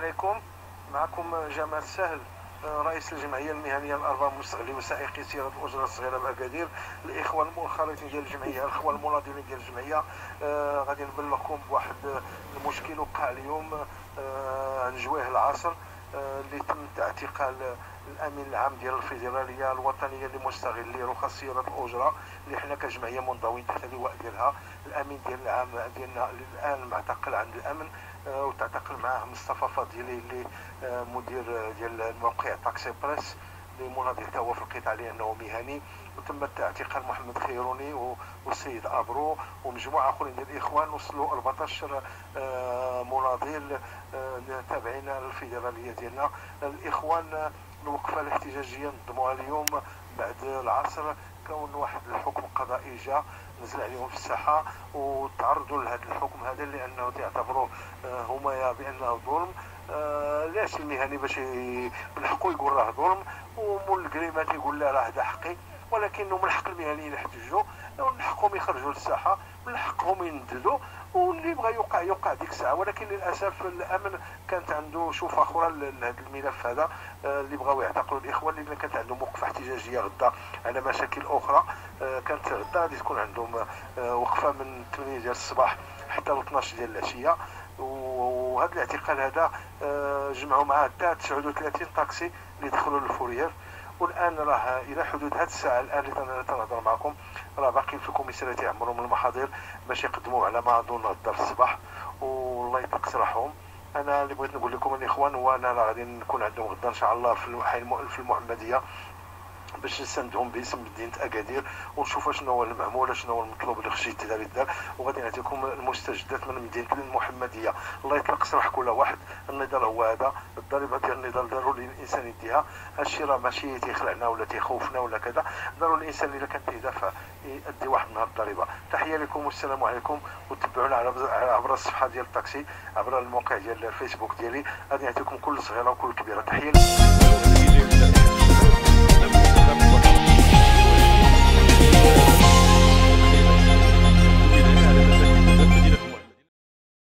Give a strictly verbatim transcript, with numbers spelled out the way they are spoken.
عليكم. معكم جمال سهل، رئيس الجمعيه المهنيه للارباب المستغلين وسائقي سياره الاجره الصغيره باكادير. الاخوه المنخرطين ديال الجمعيه، الاخوه المناضلين ديال الجمعيه، آه غادي نبلغكم بواحد المشكل وقع اليوم آه عن جويه العصر، آه اللي تم اعتقال الامين العام ديال الفيدراليه الوطنيه لمستغلي رخص سياره الاجره اللي حنا كجمعيه منضوين تحت اللواء ديالها. الامين ديال العام ديالنا الان معتقل عند الامن، آه وتعتقل معاه مصطفى فضيلي اللي آه مدير ديال موقع تاكسي بريس اللي مناضل حتى هو في القطاع لانه مهني. وتم اعتقال محمد خيروني والسيد ابرو ومجموعه اخرين ديال الاخوان. وصلوا أربعطاش آه مناضل آه تابعين للفيدراليه ديالنا. الاخوان الوقفه الاحتجاجيه نظموها اليوم بعد العصر، كون واحد الحكم قضائي جاء نزل عليهم في الساحه وتعرضوا لهذا الحكم هذا لانه تعتبروه هما بانه ظلم. آه ليش المهني باش من حقه يقول راه ظلم، ومول الكريمات يقول لا راه هذا حقي، ولكنه من حق المهنيين يحتجوا، ومن حقهم يخرجوا للساحه، من حقهم ينددوا، واللي بغى يوقع يوقع ديك الساعه. ولكن للاسف الامن كانت عنده شوفه اخرى لهذا الملف هذا، آه اللي بغاو يعتقلوا الاخوان لان كانت عندهم وقفه احتجاجيه غدا على مشاكل اخرى. آه كانت غدا غادي تكون عندهم آه وقفه من ثمانية ديال الصباح حتى ل اثناش ديال العشيه. وهذا الاعتقال هذا آه جمعوا معاه حتى تسعة وثلاثين طاكسي اللي دخلوا للفوريير. والان راه الى حدود هذه الساعه الان اللي تنهضر معكم راه باقيين في الكوميساريات يعمروا من المحاضر باش يقدموا على ما اظن غدا في الصباح، والله يطلق سراحهم. انا اللي بغيت نقول لكم الاخوان هو انا راه غادي نكون عندهم غدا ان شاء الله في في المحمديه باش نساندهم باسم مدينه اكادير ونشوفوا شنو هو المعمول، شنو هو المطلوب اللي خصو يتدار يدار، وغادي نعطيكم المستجدات من مدينه المحمديه. الله يطلق سراح كل واحد. النضال هو هذا، الضريبه ديال النضال ضروري الانسان يديها. هادشي راه ماشي تيخلعنا ولا تيخوفنا ولا كذا، ضروري الانسان الا كان تيدافع يدي واحد النهار الضريبه. تحيه لكم والسلام عليكم، وتبعونا عبر الصفحه ديال التاكسي، عبر الموقع ديال الفيسبوك ديالي، غادي نعطيكم كل صغيره وكل كبيره. تحيه لكم.